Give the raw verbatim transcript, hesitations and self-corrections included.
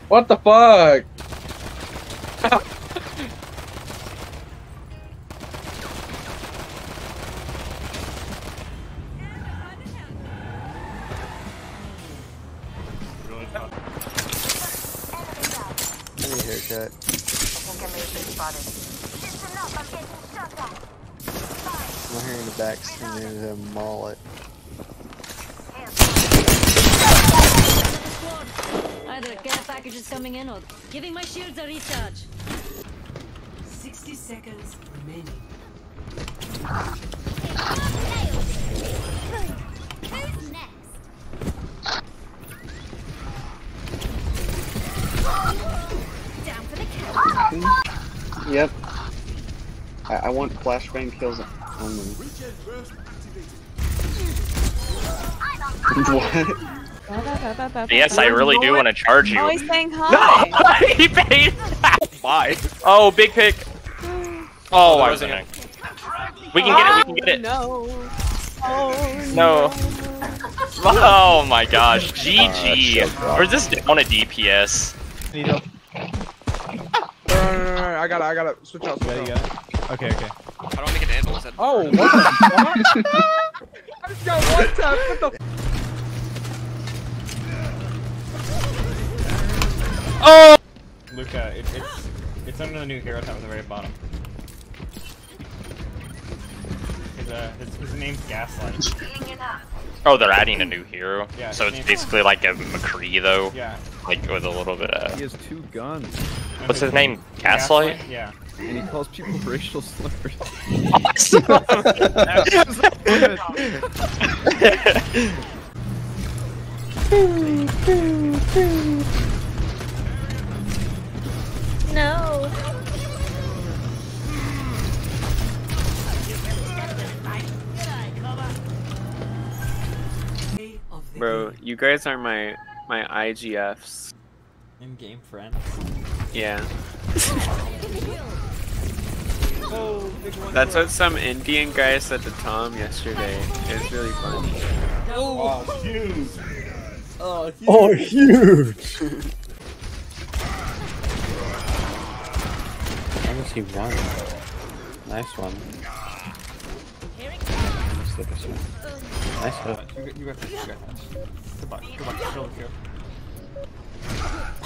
What the fuck? I need a haircut. I think I may have been spotted. Listen up, I'm getting shot at. My hair in the back and there's a mullet. Either care package is coming in or giving my shields a recharge. Sixty seconds remaining. Who's next? Down for the count. Yep. I, I want flashbang kills only. What? Yes, I really do want to charge you. Oh, he's saying hi. No! He paid! Why? Oh, big pick. Oh, I was in it. We can get it, we can get it. No. Oh, No. Oh my gosh, G G. We're just on a D P S. Need help. No, no, no, no, I gotta, I gotta switch out, switch Yeah, you out. got it? Okay, okay. I don't think it handles it. Oh, what the fuck? I just got one tap, what the Oh! Luca, it, it's it's under the new hero tab at the very bottom. His, uh, his, his name's Gaslight. Oh, they're adding a new hero. Yeah, So his it's name- basically like a McCree though. Yeah. Like with a little bit of. He has two guns, What's his name? Gaslight? Yeah. and he calls people racial slurs. No. Bro, you guys are my my I G Fs. In-game friends. Yeah. That's what some Indian guy said to Tom yesterday. It was really funny. Oh, huge! Oh, huge! Oh, huge. I haven't seen one. Nice one. Nice hit. You got, you got, you got that. Goodbye, goodbye, kill the kill.